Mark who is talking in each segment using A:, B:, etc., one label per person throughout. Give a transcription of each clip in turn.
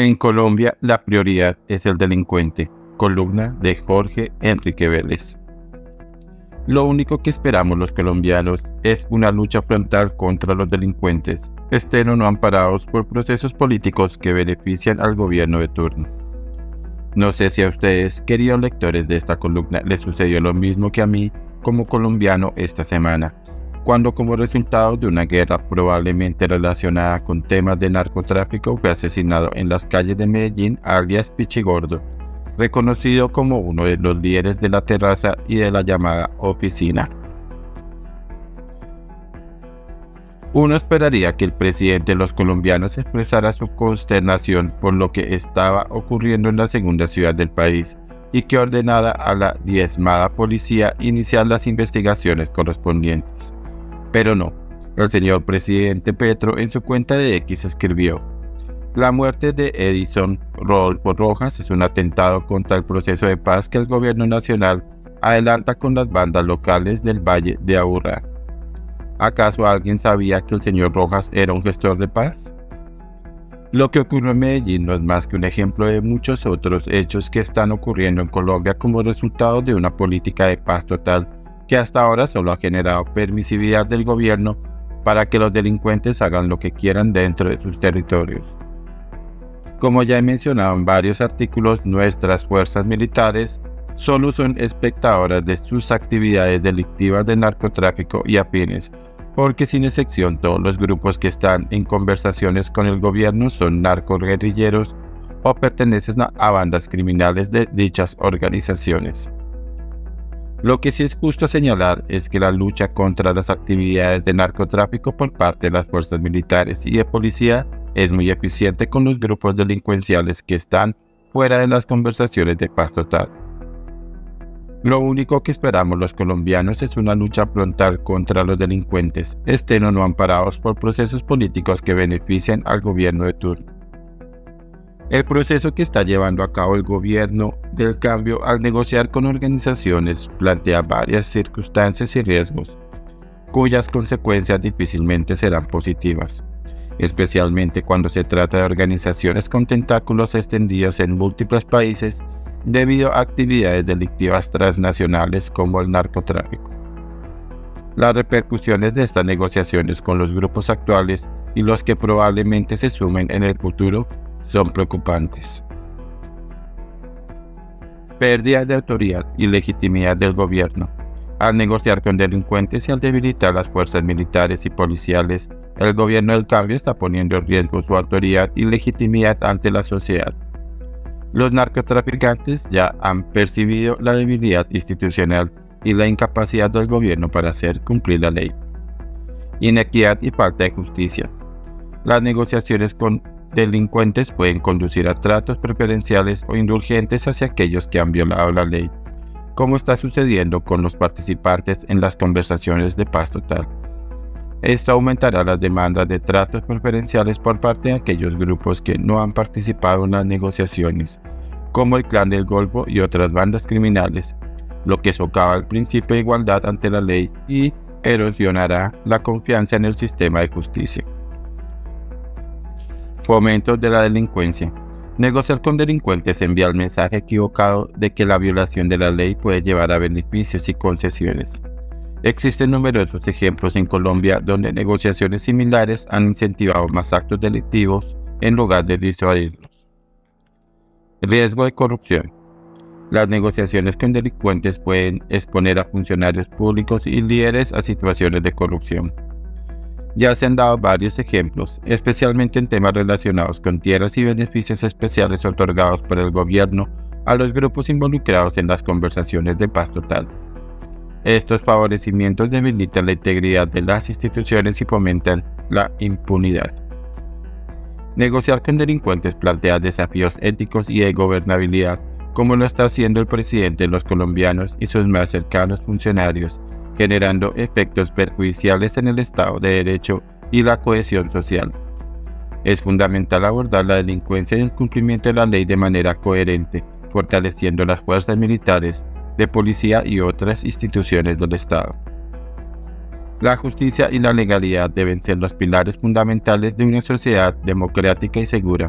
A: En Colombia, la prioridad es el delincuente. Columna de Jorge Enrique Vélez. Lo único que esperamos los colombianos es una lucha frontal contra los delincuentes, estén o no amparados por procesos políticos que benefician al gobierno de turno. No sé si a ustedes, queridos lectores de esta columna, les sucedió lo mismo que a mí como colombiano esta semana, cuando como resultado de una guerra probablemente relacionada con temas de narcotráfico fue asesinado en las calles de Medellín alias Pichigordo, reconocido como uno de los líderes de la terraza y de la llamada oficina. Uno esperaría que el presidente de los colombianos expresara su consternación por lo que estaba ocurriendo en la segunda ciudad del país y que ordenara a la diezmada policía iniciar las investigaciones correspondientes. Pero no, el señor presidente Petro en su cuenta de X escribió: la muerte de Edison Rodolfo Rojas es un atentado contra el proceso de paz que el gobierno nacional adelanta con las bandas locales del Valle de Aburrá. ¿Acaso alguien sabía que el señor Rojas era un gestor de paz? Lo que ocurrió en Medellín no es más que un ejemplo de muchos otros hechos que están ocurriendo en Colombia como resultado de una política de paz total que hasta ahora solo ha generado permisividad del gobierno para que los delincuentes hagan lo que quieran dentro de sus territorios. Como ya he mencionado en varios artículos, nuestras fuerzas militares solo son espectadoras de sus actividades delictivas de narcotráfico y afines, porque sin excepción todos los grupos que están en conversaciones con el gobierno son narcoguerrilleros o pertenecen a bandas criminales de dichas organizaciones. Lo que sí es justo señalar es que la lucha contra las actividades de narcotráfico por parte de las fuerzas militares y de policía es muy eficiente con los grupos delincuenciales que están fuera de las conversaciones de paz total. Lo único que esperamos los colombianos es una lucha frontal contra los delincuentes, estén o no amparados por procesos políticos que beneficien al gobierno de turno. El proceso que está llevando a cabo el gobierno del cambio al negociar con organizaciones plantea varias circunstancias y riesgos, cuyas consecuencias difícilmente serán positivas, especialmente cuando se trata de organizaciones con tentáculos extendidos en múltiples países debido a actividades delictivas transnacionales como el narcotráfico. Las repercusiones de estas negociaciones con los grupos actuales y los que probablemente se sumen en el futuro son preocupantes. Pérdida de autoridad y legitimidad del gobierno. Al negociar con delincuentes y al debilitar las fuerzas militares y policiales, el gobierno del cambio está poniendo en riesgo su autoridad y legitimidad ante la sociedad. Los narcotraficantes ya han percibido la debilidad institucional y la incapacidad del gobierno para hacer cumplir la ley. Inequidad y falta de justicia. Las negociaciones con delincuentes pueden conducir a tratos preferenciales o indulgentes hacia aquellos que han violado la ley, como está sucediendo con los participantes en las conversaciones de paz total. Esto aumentará las demandas de tratos preferenciales por parte de aquellos grupos que no han participado en las negociaciones, como el Clan del Golfo y otras bandas criminales, lo que socava el principio de igualdad ante la ley y erosionará la confianza en el sistema de justicia. Fomento de la delincuencia. Negociar con delincuentes envía el mensaje equivocado de que la violación de la ley puede llevar a beneficios y concesiones. Existen numerosos ejemplos en Colombia donde negociaciones similares han incentivado más actos delictivos en lugar de disuadirlos. Riesgo de corrupción. Las negociaciones con delincuentes pueden exponer a funcionarios públicos y líderes a situaciones de corrupción. Ya se han dado varios ejemplos, especialmente en temas relacionados con tierras y beneficios especiales otorgados por el gobierno a los grupos involucrados en las conversaciones de paz total. Estos favorecimientos debilitan la integridad de las instituciones y fomentan la impunidad. Negociar con delincuentes plantea desafíos éticos y de gobernabilidad, como lo está haciendo el presidente de los colombianos y sus más cercanos funcionarios, generando efectos perjudiciales en el Estado de Derecho y la cohesión social. Es fundamental abordar la delincuencia y el cumplimiento de la ley de manera coherente, fortaleciendo las fuerzas militares, de policía y otras instituciones del Estado. La justicia y la legalidad deben ser los pilares fundamentales de una sociedad democrática y segura,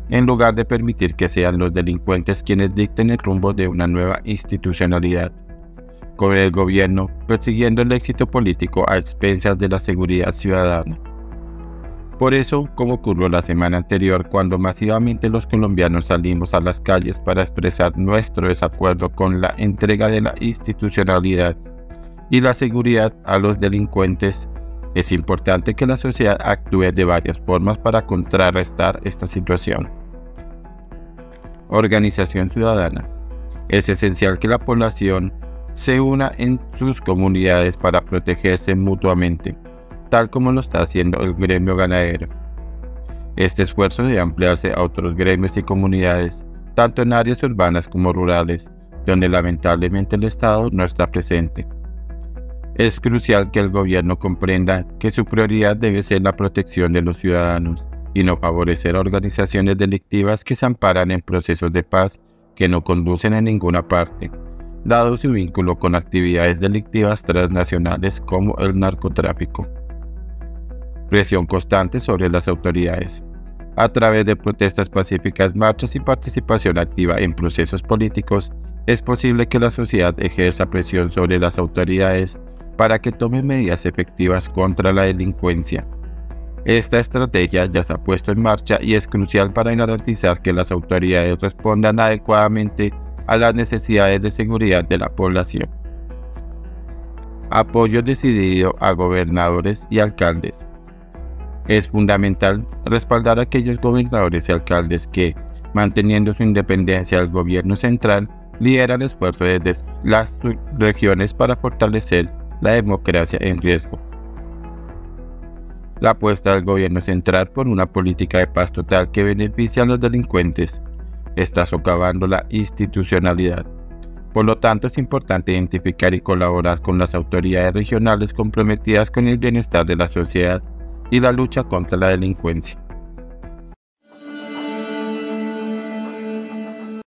A: en lugar de permitir que sean los delincuentes quienes dicten el rumbo de una nueva institucionalidad, con el gobierno persiguiendo el éxito político a expensas de la seguridad ciudadana. Por eso, como ocurrió la semana anterior, cuando masivamente los colombianos salimos a las calles para expresar nuestro desacuerdo con la entrega de la institucionalidad y la seguridad a los delincuentes, es importante que la sociedad actúe de varias formas para contrarrestar esta situación. Organización ciudadana. Es esencial que la población se una en sus comunidades para protegerse mutuamente, tal como lo está haciendo el gremio ganadero. Este esfuerzo debe ampliarse a otros gremios y comunidades, tanto en áreas urbanas como rurales, donde lamentablemente el Estado no está presente. Es crucial que el gobierno comprenda que su prioridad debe ser la protección de los ciudadanos y no favorecer organizaciones delictivas que se amparan en procesos de paz que no conducen a ninguna parte, dado su vínculo con actividades delictivas transnacionales como el narcotráfico. Presión constante sobre las autoridades. A través de protestas pacíficas, marchas y participación activa en procesos políticos, es posible que la sociedad ejerza presión sobre las autoridades para que tomen medidas efectivas contra la delincuencia. Esta estrategia ya se ha puesto en marcha y es crucial para garantizar que las autoridades respondan adecuadamente a las necesidades de seguridad de la población. Apoyo decidido a gobernadores y alcaldes. Es fundamental respaldar a aquellos gobernadores y alcaldes que, manteniendo su independencia del gobierno central, lideran esfuerzos desde las regiones para fortalecer la democracia en riesgo. La apuesta del gobierno central por una política de paz total que beneficia a los delincuentes está socavando la institucionalidad. Por lo tanto, es importante identificar y colaborar con las autoridades regionales comprometidas con el bienestar de la sociedad y la lucha contra la delincuencia.